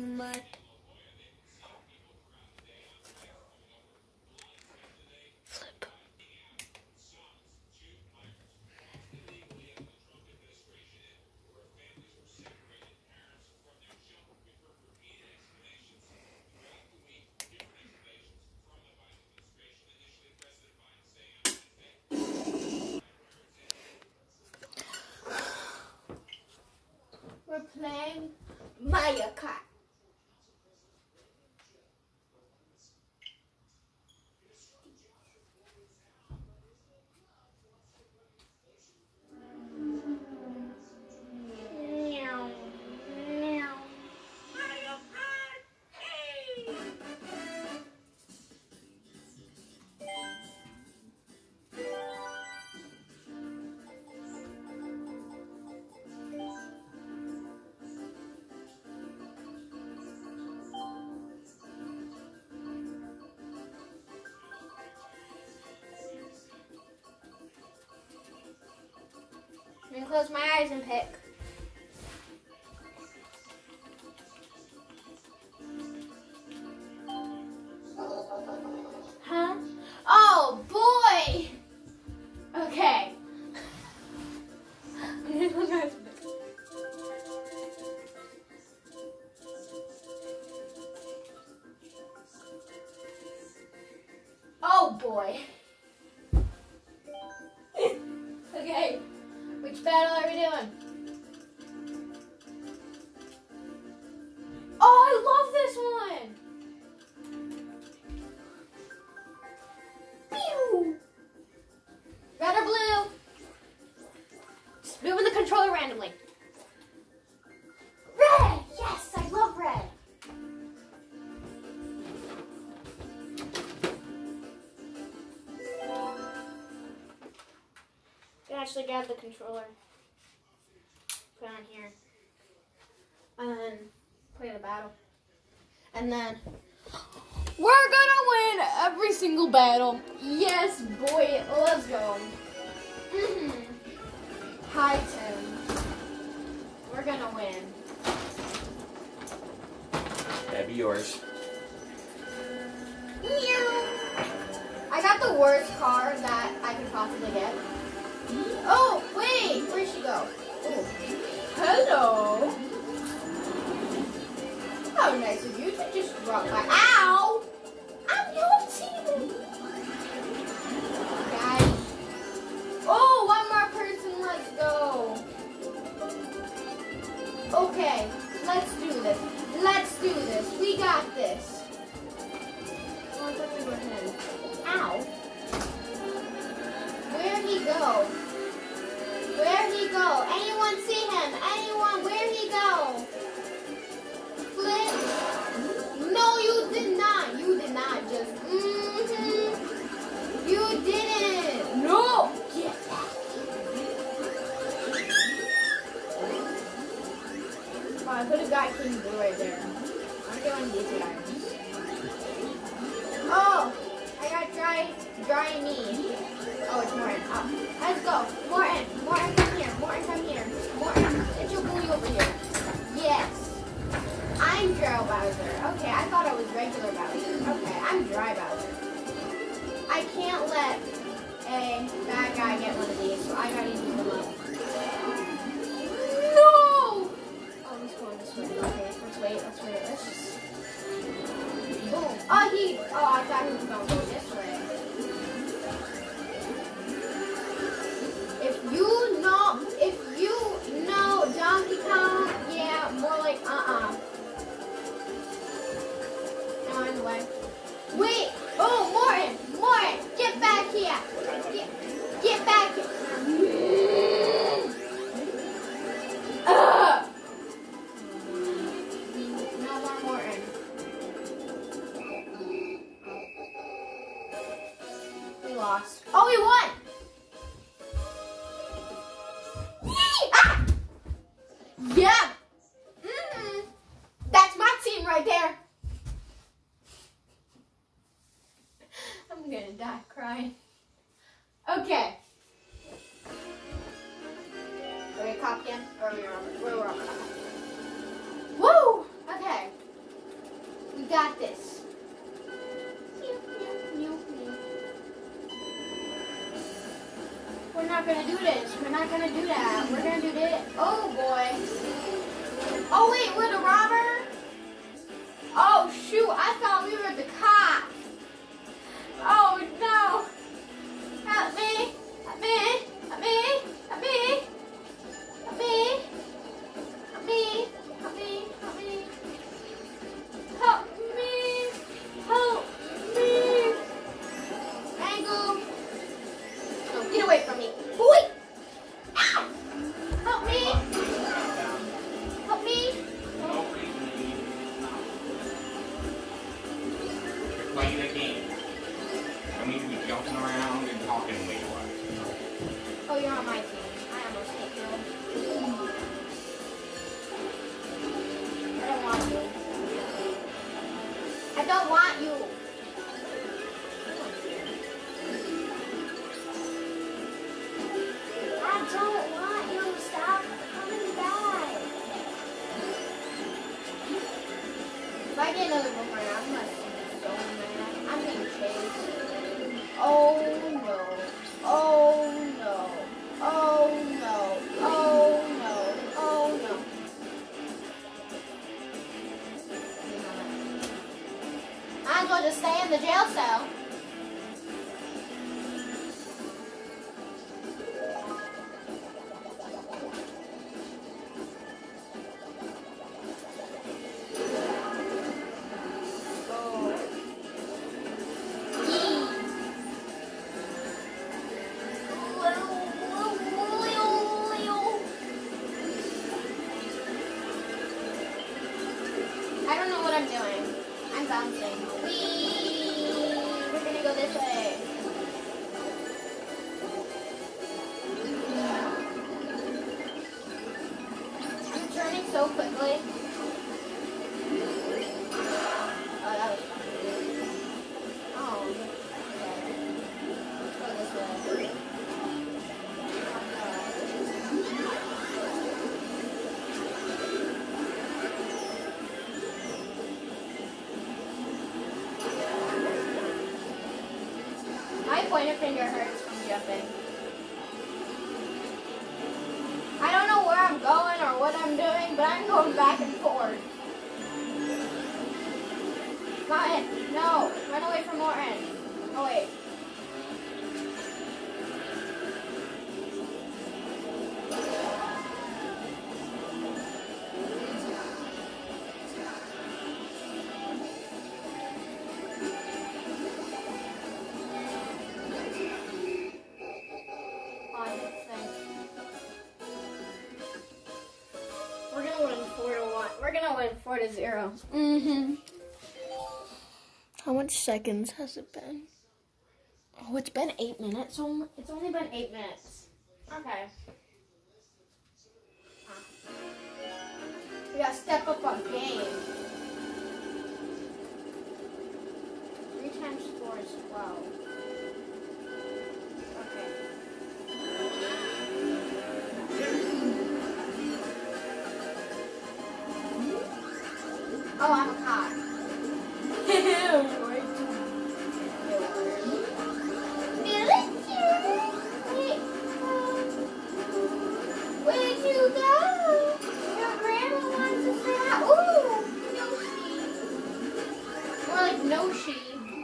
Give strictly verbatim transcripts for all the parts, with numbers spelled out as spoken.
My flip. We're playing Mario Kart. I'm gonna close my eyes and pick. Huh? Oh boy! Okay. I'm gonna close my eyes and pick. Oh boy. Okay. Which battle are we doing? Oh, I love this one! Pew! Red or blue? Just moving the controller randomly. Red! Yes, I love red. You can actually grab the controller. Put it on here, and then play the battle, and then we're gonna win every single battle. Yes, boy, let's go. Mm-hmm. Hi, Tim. We're gonna win. That'd be yours. Meow. I got the worst car that I could possibly get. Oh, wait, where'd she go? Oh. Hello. How nice of you to just drop by. Ow! I'm your team. Guys. Oh, one more person. Let's go. Okay, let's do this. Let's do this. We got this. Oh, I thought we were him. Ow. Where'd he go? Where'd he go? Anyone see him? Anyone? Where'd he go? Flip? No, you did not. You did not just. Mm-hmm. You didn't. No. Get back. Oh, I could have got King Blue right there. I'm doing these guys. Oh, I got dry, dry knee. Oh, it's Morton. Up. Let's go. Morton. Morton, come here. Morton, come here. Morton, get your bully over here. Yes. I'm Dry Bowser. Okay, I thought I was regular Bowser. Okay, I'm Dry Bowser. I can't let a bad guy get one of these, so I gotta use them up. No! Oh, he's going this way. Okay, let's wait. Let's wait. Let's just... Boom. Oh, he... Oh, I thought he was gonna go this way. If you know, if you know Donkey Kong, yeah, more like uh-uh. No, in the way. Wait! Oh, Morton! Morton! Get back here! Get, get back here! Ugh! No more Morton. We lost. Oh, we won! Ah! Yeah. Mm-hmm. That's my team right there. I'm gonna die crying. Okay. Are we a cop again? Or are we on? Where we're on? Woo! Okay. we're not gonna do this. We're not gonna do that. We're gonna do this. Oh boy. Oh wait, we're the robber? Oh shoot, I thought we were the cops. Oh no. Help me. Help me. Help me. Help me. Help me. Help me. Help me. Help me. Help me. Help me. Angle. No, get away from me. Boy. Ow. Help me. Help me. You're playing a game. I need to be jumping around and talking way too much. Oh, you're on my team. I almost hit you. I don't want you. I don't want you. I don't want you. Stop coming back. If I get another boomerang, I'm gonna be so mad. I'm being chased. Oh no. Oh no. Oh no. Oh no. Oh no. Might as well just stay in the jail cell. I don't know what I'm doing. I'm bouncing. Whee! We're gonna go this way. I'm turning so quickly. Oh, that was fun. Oh, okay. Let's go this way. My pointer finger hurts from jumping. I don't know where I'm going or what I'm doing, but I'm going back and forth. Morton, no, run away from Morton. Oh wait. We're gonna win four to one. We're gonna win four to zero. Mm-hmm. How much seconds has it been? Oh, it's been eight minutes. So it's only been eight minutes. Okay. Huh. We gotta step up our game. Three times four is twelve. Okay. Oh, I'm a cop. Where'd you go? Your grandma wants to say hi. Ooh, no she. More like no she.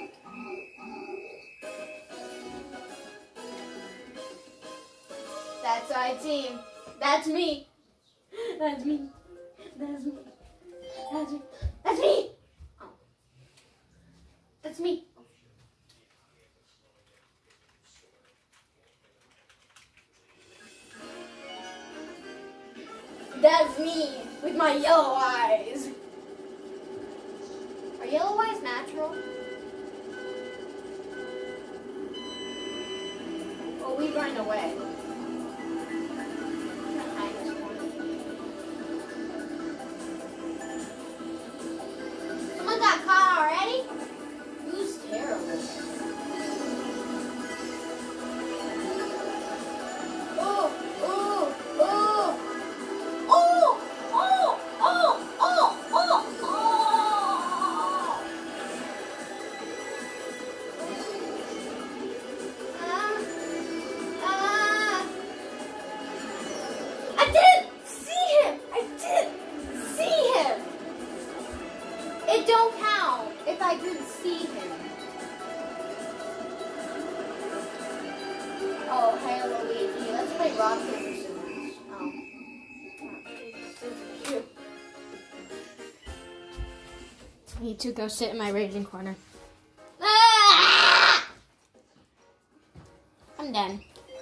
That's our team. That's me. That's me. That's me. That's me. That's me. Oh. That's me. That's me with my yellow eyes. Are yellow eyes natural? Oh, we run away. Someone got caught already? Who's terrible? Oh, oh, oh. Oh, oh, oh, oh, oh, oh. Ah, ah. play rock, paper, scissors. Oh. I need to go sit in my raging corner. Ah! I'm done.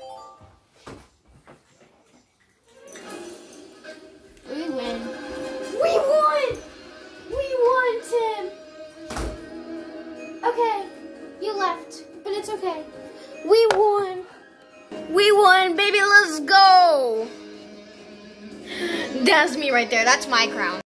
We win. We won! We won, Tim! Okay, you left, but it's okay. We won. We won, baby, let's go. That's me right there. That's my crown.